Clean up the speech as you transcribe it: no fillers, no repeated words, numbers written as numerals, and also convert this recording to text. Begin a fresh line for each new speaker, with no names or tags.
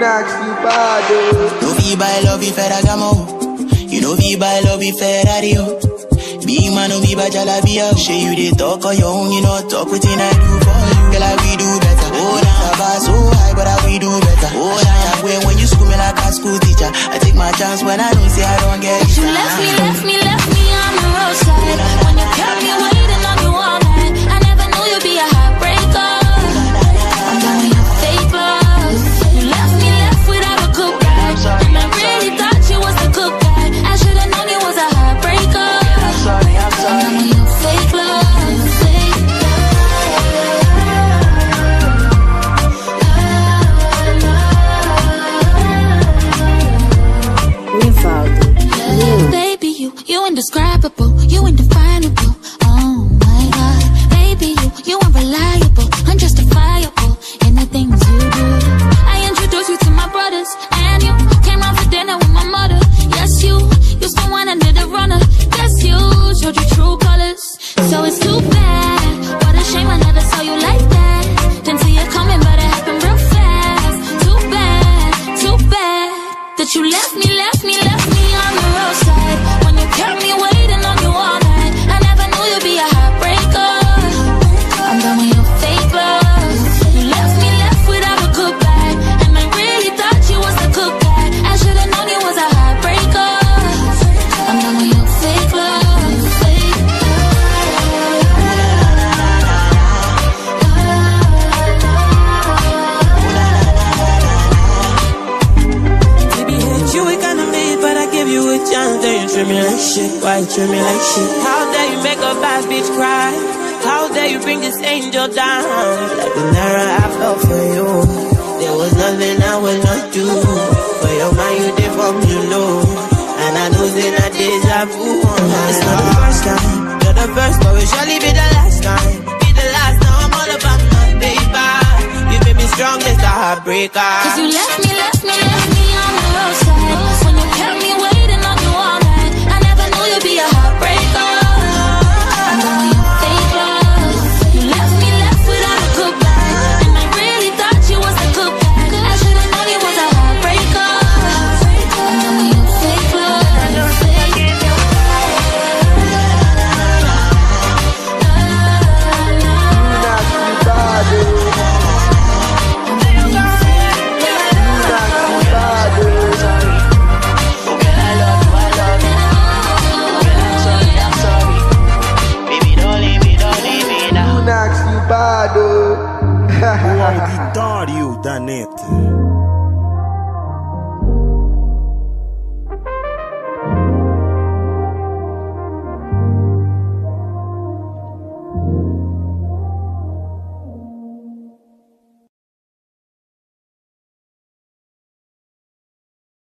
nasty bad.
No fee by love if Ferragamo. You know fee by love if Ferrari. Big man no be by Jalabia. Shey you dey talk on your own, you know talk wetin I do for you. Girl, I we do better. Oh, now I bar so high, but I we do better. Oh, now when you school me like a school teacher, I take my chance when I don't say I don't get it.
You left me on the roadside. When you kept me waiting on you all night, I never knew you'd be a heartbreaker. I'm done with your fake love. You left me without a good guy, and I really thought you was the good guy. I should've known you was a heartbreaker. I'm done with your fake love. Baby, you indescribable, you indefinable. Oh my God, baby, you unreliable, unjustifiable in the things you do. I introduced you to my brothers, and you came round for dinner with my mother. Yes, you still went under the runner. Yes, you showed your true colors. So it's too bad, what a shame I never saw you like that. Didn't see it coming, but it happened real fast. Too bad that you left me on the roadside. When you kept me waiting on you all night, I never knew you'd be a heartbreaker. I'm done with your fake love. You left me without a goodbye, and I really thought you was the good guy. I should've known you was a heartbreaker. I'm done with your fake love.
You a chance, then you treat me like shit. Why you treat me like shit? How dare you make a bad bitch cry? How dare you bring this angel down? Like the Naira I fell for you. There was nothing I would not do. For your mind you did from you know. And I know it's not deja vu. It's not the first time, you're the first, but will surely be the last time. Be the last, now I'm all about my paper. You made me strong, it's a heartbreaker.
Cause you left me on the roadside. When you kept me waiting on you all night, I never knew you'd be a heartbreaker. I'm done with your fake love. You left me without a goodbye, and I really thought you was the good guy. I should've known you was a heartbreaker. I'm done with your fake love.
Nasty bad.
O auditório da net.